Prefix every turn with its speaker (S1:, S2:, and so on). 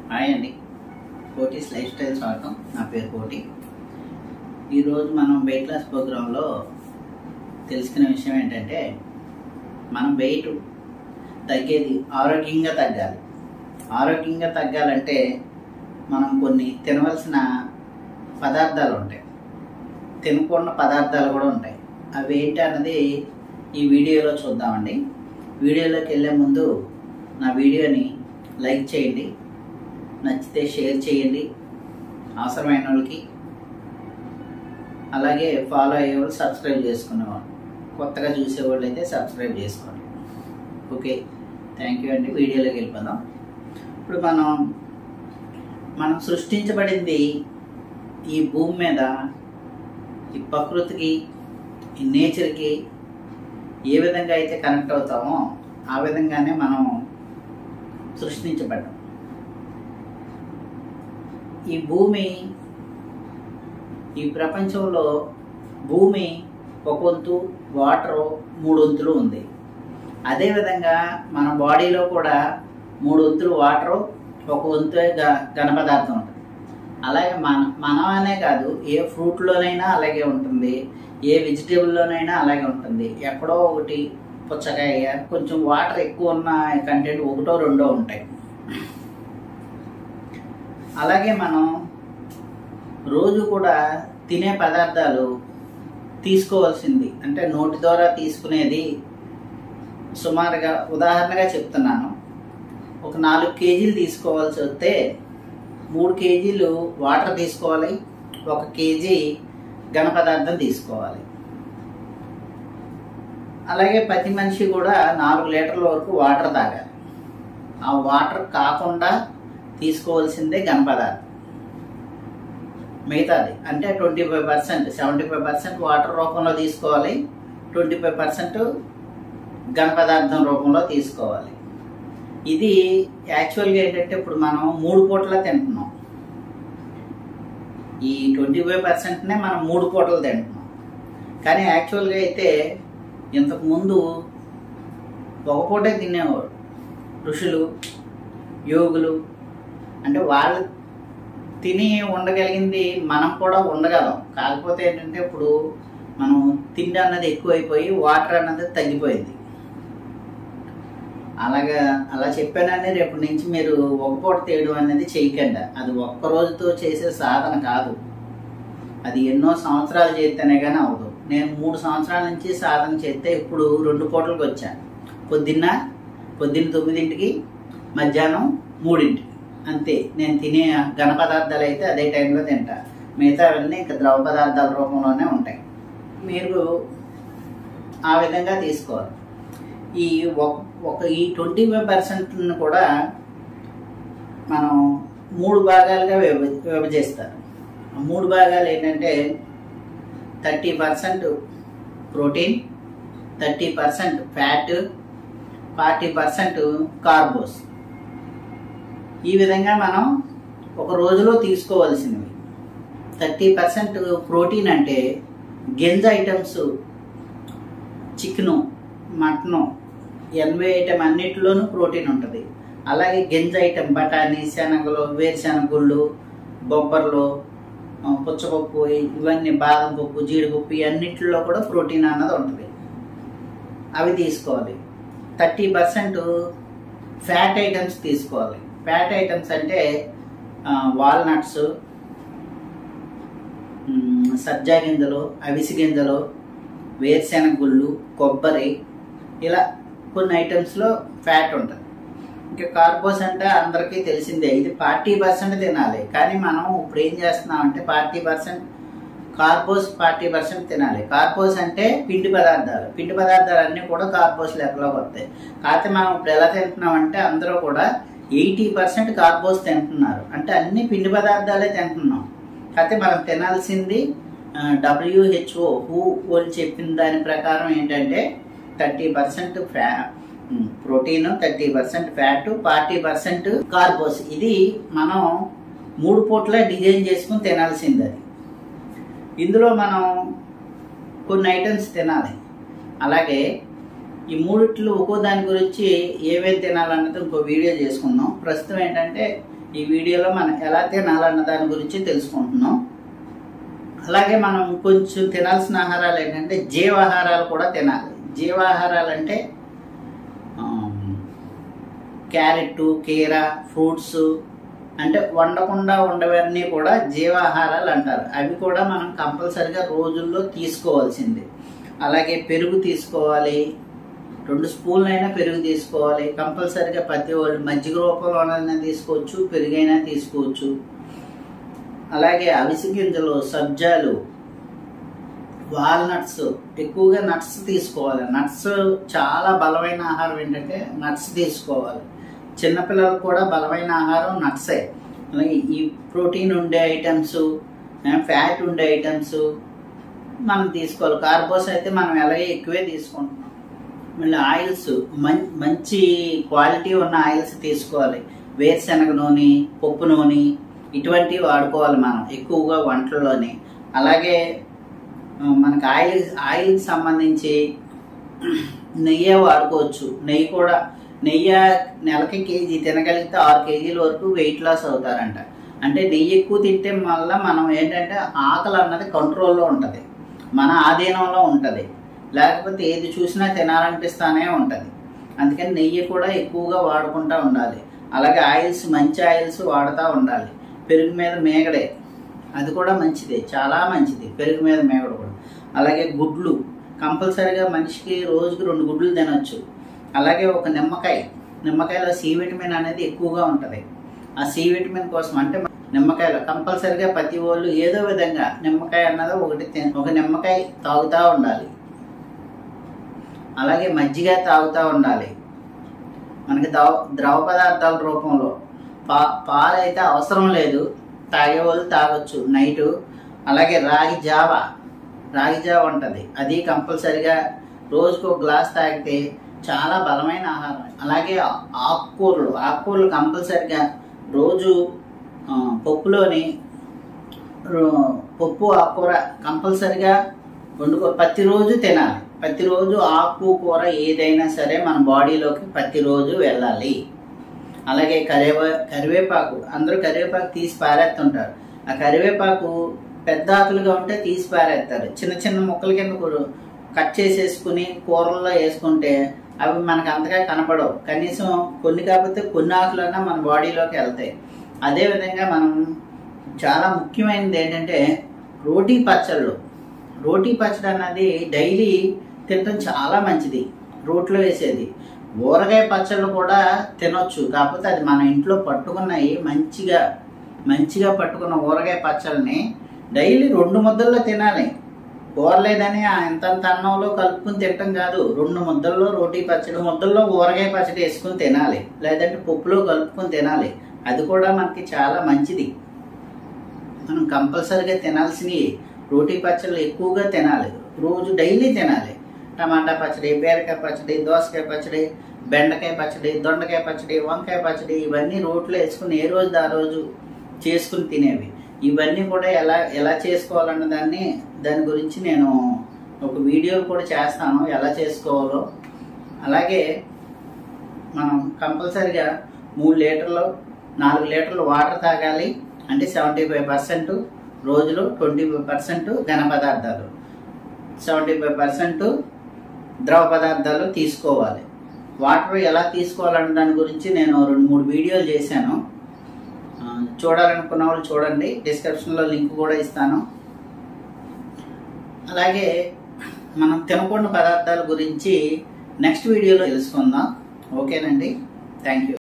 S1: Hi అండి, కోటీస్ life style స్వాగతం. నా పేరు కోటి. ఈరోజు మనం వెయిట్ లాస్ ప్రోగ్రాంలో తెలుసుకునే విషయం ఏంటంటే, మనం వెయిట్ తగ్గేది ఆరోగ్యంగా తగ్గాలి. ఆరోగ్యంగా తగ్గాలంటే మనం కొన్ని తినవలసిన పదార్థాలు ఉంటాయి, తినకూడని పదార్థాలు కూడా ఉంటాయి. అవి ఏంటి అన్నది ఈ వీడియోలో చూద్దామండి. వీడియోలోకి వెళ్ళే ముందు నా వీడియోని లైక్ చేయండి, నచ్చితే షేర్ చేయండి అవసరమైన వాళ్ళకి. అలాగే ఫాలో అయ్యేవాళ్ళు సబ్స్క్రైబ్ చేసుకునేవాళ్ళు, కొత్తగా చూసేవాళ్ళు అయితే సబ్స్క్రైబ్ చేసుకోండి. ఓకే, థ్యాంక్ యూ అండి. వీడియోలోకి వెళ్ళిపోదాం. ఇప్పుడు మనం సృష్టించబడింది ఈ భూమి మీద, ఈ ప్రకృతికి, ఈ నేచర్కి ఏ విధంగా అయితే కనెక్ట్ అవుతామో ఆ విధంగానే మనం సృష్టించబడ్డాం. ఈ భూమి, ఈ ప్రపంచంలో భూమి ఒక వంతు, వాటరు 3 వంతులు ఉంది. అదేవిధంగా మన బాడీలో కూడా 3 వంతులు వాటరు, 1 వంతు ఘన పదార్థం ఉంటుంది. అలాగే మనం అనే కాదు, ఏ ఫ్రూట్లోనైనా అలాగే ఉంటుంది, ఏ వెజిటేబుల్లోనైనా అలాగే ఉంటుంది. ఎక్కడో ఒకటి పుచ్చకాయ కొంచెం వాటర్ ఎక్కువ ఉన్న కంటెంట్ 1, 2 ఉంటాయి. అలాగే మనం రోజు కూడా తినే పదార్థాలు తీసుకోవాల్సింది, అంటే నోటి ద్వారా తీసుకునేది సుమారుగా, ఉదాహరణగా చెప్తున్నాను, ఒక 4 కేజీలు తీసుకోవాల్సి వస్తే 3 కేజీలు వాటర్ తీసుకోవాలి, 1 కేజీ ఘన పదార్థం తీసుకోవాలి. అలాగే ప్రతి మనిషి కూడా 4 లీటర్ల వరకు వాటర్ తాగాలి. ఆ వాటర్ కాకుండా తీసుకోవాల్సిందే ఘన పదార్థం. మిగతాది అంటే 25%, 75% వాటర్ రూపంలో తీసుకోవాలి, 25% ఘన పదార్థం రూపంలో తీసుకోవాలి. ఇది యాక్చువల్గా ఏంటంటే, ఇప్పుడు మనం 3 పూటలా తింటున్నాం. ఈ 25%నే మనం 3 పూటలు తింటున్నాం. కానీ యాక్చువల్గా అయితే ఇంతకుముందు 1 పూటే తినేవాడు ఋషులు, యోగులు. అంటే వాళ్ళు తిని ఉండగలిగింది మనం కూడా ఉండగలం. కాకపోతే ఏంటంటే, ఇప్పుడు మనం తిండి అన్నది ఎక్కువైపోయి వాటర్ అన్నది తగ్గిపోయింది. అలా చెప్పానని రేపటి నుంచి మీరు 1 పూట తీయడం అనేది చేయకండి. అది ఒక్క రోజుతో చేసే సాధన కాదు, అది ఎన్నో సంవత్సరాలు చేస్తేనే కానీ అవ్వదు. నేను 3 సంవత్సరాల నుంచి సాధన చేస్తే ఇప్పుడు 2 పూటలకు వచ్చాను. పొద్దున్న 9ంటికి, మధ్యాహ్నం 3ంటికి, అంతే. నేను తినే ఘన పదార్థాలు అయితే అదే టైంలో తింటా, మిగతావన్నీ ఇంకా ద్రవ పదార్థాల రూపంలోనే ఉంటాయి. మీరు ఆ విధంగా తీసుకోవాలి. ఈ 25% కూడా మనం 3 భాగాలుగా విభజిస్తారు. 3 భాగాలు ఏంటంటే 30% ప్రోటీన్, 30% ఫ్యాట్, 40% కార్బోస్. ఈ విధంగా మనం ఒక రోజులో తీసుకోవాల్సినవి. 30% ప్రోటీన్ అంటే గింజ ఐటమ్స్, చికెను, మటను, ఎన్వే ఐటమ్ అన్నిటిలోనూ ప్రోటీన్ ఉంటుంది. అలాగే గింజ ఐటమ్ బఠానీ, శనగలు, వేరుశనగుళ్ళు, బొబ్బర్లు, పుచ్చపప్పు, ఇవన్నీ బాదం పప్పు, జీడిపప్పు, ఇవన్నిటిలో కూడా ప్రోటీన్ అన్నది ఉంటుంది. అవి తీసుకోవాలి. 30% ఫ్యాట్ ఐటమ్స్ తీసుకోవాలి. ఫ్యాట్ ఐటమ్స్ అంటే వాల్నట్స్, సబ్జా గింజలు, అవిసి గింజలు, వేరుశెనగుళ్ళు, కొబ్బరి, ఇలా కొన్ని ఐటమ్స్లో ఫ్యాట్ ఉంటుంది. ఇంకా కార్బోస్ అంటే అందరికీ తెలిసిందే, ఇది 40% తినాలి. కానీ మనం ఇప్పుడు ఏం చేస్తున్నామంటే 40% కార్బోస్, 40% తినాలి. కార్బోస్ అంటే పిండి పదార్థాలు. పిండి పదార్థాలు అన్నీ కూడా కార్బోస్ లెక్కలోకి వస్తాయి. కాకపోతే మనం ఇప్పుడు ఎలా తింటున్నామంటే, అందరూ కూడా 80% కార్బోస్ తింటున్నారు. అంటే అన్ని పిండి పదార్థాలే తింటున్నాం. కాకపోతే మనం తినాల్సింది WHO వాళ్ళు చెప్పిన దాని ప్రకారం ఏంటంటే 30% ప్రోటీన్, 30% ఫ్యాట్, 40% కార్బోస్. ఇది మనం 3 పూట్ల డిజైన్ చేసుకుని తినాల్సింది. అది ఇందులో మనం కొన్ని ఐటమ్స్ తినాలి. అలాగే ఈ మూడిట్లో ఒక్కో దాని గురించి ఏవేవి తినాలన్నది ఇంకో వీడియో చేసుకుందాం. ప్రస్తుతం ఏంటంటే ఈ వీడియోలో మనం ఎలా తినాలన్న దాని గురించి తెలుసుకుంటున్నాం. అలాగే మనం కొంచెం తినాల్సిన ఆహారాలు ఏంటంటే జీవాహారాలు కూడా తినాలి. జీవాహారాలు అంటే క్యారెట్, కీర, ఫ్రూట్స్ అంటే వండకుండా ఉండవన్నీ కూడా జీవాహారాలు అంటారు. అవి కూడా మనం కంపల్సరిగా రోజుల్లో తీసుకోవాల్సిందే. అలాగే పెరుగు తీసుకోవాలి, 2 స్పూన్లైనా పెరుగు తీసుకోవాలి కంపల్సరిగా. ప్రతి వాళ్ళు మజ్జిగ రూపంలోనైనా తీసుకోవచ్చు, పెరుగైనా తీసుకోవచ్చు. అలాగే అవిసె గింజలు, సబ్జాలు, వాల్నట్స్, ఎక్కువగా నట్స్ తీసుకోవాలి. నట్స్ చాలా బలమైన ఆహారం. ఏంటంటే నట్స్ తీసుకోవాలి. చిన్నపిల్లలకు కూడా బలమైన ఆహారం నట్సే. అలాగే ఈ ప్రోటీన్ ఉండే ఐటమ్స్, ఫ్యాట్ ఉండే ఐటమ్స్ మనం తీసుకోవాలి. కార్బోస్ అయితే మనం ఎలాగే ఎక్కువే తీసుకుంటున్నాం. మళ్ళీ ఆయిల్స్ మంచి క్వాలిటీ ఉన్న ఆయిల్స్ తీసుకోవాలి. వేరుశనగ నూనె, పప్పు నూనె ఇటువంటివి వాడుకోవాలి మనం ఎక్కువగా వంటల్లోని. అలాగే మనకు ఆయిల్కి సంబంధించి నెయ్యి వాడుకోవచ్చు. నెయ్యి నెలకి కేజీ తినగలిగితే 6 కేజీల వరకు వెయిట్ లాస్ అవుతారంట. అంటే నెయ్యి ఎక్కువ తింటే వల్ల మనం ఏంటంటే ఆకలి అన్నది కంట్రోల్లో ఉంటుంది, మన ఆధీనంలో ఉంటుంది. లేకపోతే ఏది చూసినా తినాలనిపిస్తానే ఉంటుంది. అందుకని నెయ్యి కూడా ఎక్కువగా వాడుకుంటూ ఉండాలి. అలాగే ఆయిల్స్, మంచి ఆయిల్స్ వాడుతూ ఉండాలి. పెరుగు మీద మేగడే, అది కూడా మంచిదే, చాలా మంచిది పెరుగు మీద మేగడ కూడా. అలాగే గుడ్లు కంపల్సరిగా మనిషికి రోజుకి 2 గుడ్లు తినొచ్చు. అలాగే ఒక నిమ్మకాయలో సి విటమిన్ అనేది ఎక్కువగా ఉంటుంది. ఆ సి విటమిన్ కోసం అంటే నిమ్మకాయలో కంపల్సరిగా ప్రతి వాళ్ళు ఏదో విధంగా నిమ్మకాయ అన్నది ఒక నిమ్మకాయ తాగుతూ ఉండాలి. అలాగే మజ్జిగ తాగుతూ ఉండాలి. మనకి ద్రవ పదార్థాల రూపంలో పాలు అయితే అవసరం లేదు, తాగేవాళ్ళు తాగొచ్చు నైటు. అలాగే రాగి జావ ఉంటుంది, అది కంపల్సరిగా రోజుకు 1 గ్లాస్ తాగితే చాలా బలమైన ఆహారం. అలాగే ఆకుకూరలు కంపల్సరిగా రోజు పప్పులోని పప్పు, ఆకుకూర కంపల్సరిగా ప్రతిరోజు తినాలి. ప్రతిరోజు ఆకుకూర ఏదైనా సరే మన బాడీలోకి ప్రతిరోజు వెళ్ళాలి. అలాగే కరివేపాకు, అందరూ కరివేపాకు తీసి పారేస్తుంటారు. ఆ కరివేపాకు పెద్ద ఆకులుగా ఉంటే తీసి పారేస్తారు. చిన్న చిన్న ముక్కల కింద కట్ చేసేసుకుని కూరల్లో వేసుకుంటే అవి మనకు అంతగా కనపడవు. కనీసం కొన్ని కాకపోతే కొన్ని ఆకులన్నా మన బాడీలోకి వెళ్తాయి. అదేవిధంగా మనం చాలా ముఖ్యమైనది ఏంటంటే రోటీ పచ్చడి అన్నది డైలీ తినడం చాలా మంచిది. రోట్లో వేసేది ఊరగాయ పచ్చళ్ళు కూడా తినొచ్చు. కాకపోతే అది మన ఇంట్లో పట్టుకున్నవి మంచిగా పట్టుకున్న ఊరగాయ పచ్చళ్ళని డైలీ 2 ముద్దల్లో తినాలి. కూరలేదని ఎంత అన్నంలో కలుపుకుని తినటం కాదు. 2 ముద్దల్లో రోటీ పచ్చడి, ముద్దల్లో ఊరగాయ పచ్చడి వేసుకుని తినాలి. లేదంటే పప్పులో కలుపుకొని తినాలి. అది కూడా మనకి చాలా మంచిది. మనం కంపల్సరిగా తినాల్సినవి రోటీ పచ్చళ్ళు ఎక్కువగా తినాలి. రోజు డైలీ తినాలి. టమాటా పచ్చడి, బీరకాయ పచ్చడి, దోసకాయ పచ్చడి, బెండకాయ పచ్చడి, దొండకాయ పచ్చడి, వంకాయ పచ్చడి ఇవన్నీ రోట్లో వేసుకుని ఏ రోజు ఆ రోజు చేసుకుని తినేవి. ఇవన్నీ కూడా ఎలా చేసుకోవాలన్న దాని గురించి నేను ఒక వీడియో కూడా చేస్తాను, ఎలా చేసుకోవాలో. అలాగే మనం కంపల్సరిగా 3 లీటర్లు 4 లీటర్లు వాటర్ తాగాలి. అంటే 75% రోజులో 25% ఘన పదార్థాలు, 75% ద్రవ పదార్థాలు తీసుకోవాలి. వాటర్ ఎలా తీసుకోవాలన్న దాని గురించి నేను 2-3 వీడియోలు చేశాను. చూడాలనుకున్న వాళ్ళు చూడండి, డిస్క్రిప్షన్లో లింక్ కూడా ఇస్తాను. అలాగే మనం తినకూడని పదార్థాల గురించి నెక్స్ట్ వీడియోలో తెలుసుకుందాం. ఓకేనండి, థ్యాంక్ యూ.